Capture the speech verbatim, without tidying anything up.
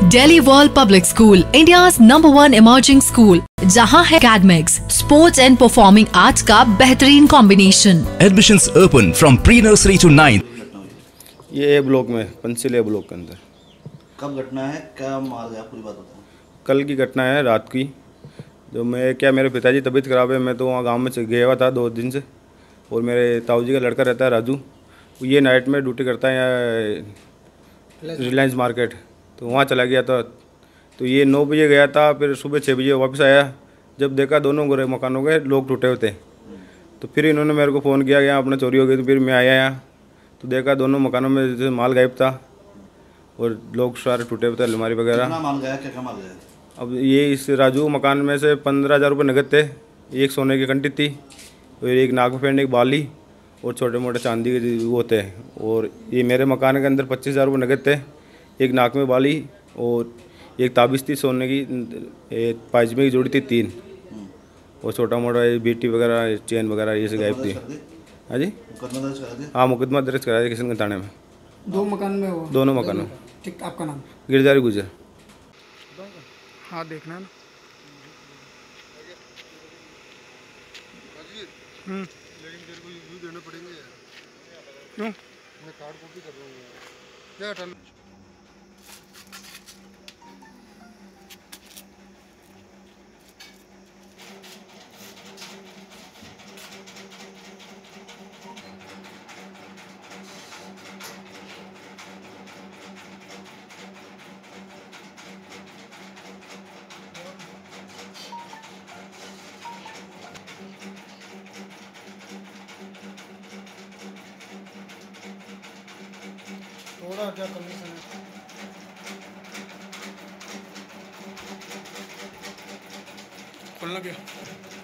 Delhi world public school, India's number one emerging school, जहां है academics, sports and performing arts का बेहतरीन combination. Admissions open from pre-nursery to ninth. ये ए block में, पंचशील ए block के अंदर। कब घटना है, क्या माल गया, पूरी बात बताओ। कल की घटना है, रात की। जो मैं क्या मेरे पिताजी तबीयत ख़राब है, मैं तो वहाँ गांव में गया हुआ था दो दिन से, और मेरे ताऊ जी का लड़का रहता है राजू, ये नाइट में ड्यूटी करता है यहाँ रिलायंस मार्केट, तो वहाँ चला गया था। तो ये नौ बजे गया था, फिर सुबह छः बजे वापस आया। जब देखा दोनों गोरे मकानों के लोग टूटे हुए थे, तो फिर इन्होंने मेरे को फ़ोन किया, यहाँ अपना चोरी हो गई। तो फिर मैं आया यहाँ, तो देखा दोनों मकानों में जैसे माल गायब था और लोग सारे टूटे हुए थे, अलमारी वगैरह। कितना माल गया, क्या क्या माल गया? अब ये इस राजू मकान में से पंद्रह हज़ार रुपये नगद थे, एक सोने की कंठी थी, और एक नाक में पहनने की बाली, और छोटे मोटे चांदी के वो थे। और ये मेरे मकान के अंदर पच्चीस हज़ार रुपये नगद थे, एक नाक में बाली और एक ताबीज़ थी सोने की, एक पायजमे की जोड़ी थी तीन, और छोटा मोटा बीटी वगैरह चेन वगैरह ये से गायब थी। हाँ जी, मुकदमा दर्ज करा दिया? हाँ, मुकदमा दर्ज करा दिया किशनगंज थाने में। दो मकान में हो? दोनों मकानों। ठीक, आपका नाम? गिरजारी गुजर। हाँ, देखना है ना। हम्म, लेकिन तेरे को रिव्यू देने पड़ेंगे यार। क्यों? मैं कार्ड कॉपी कर रहा हूँ यार। क्या हटा लो। थोड़ा क्या कंडीशन है? खोलना क्या?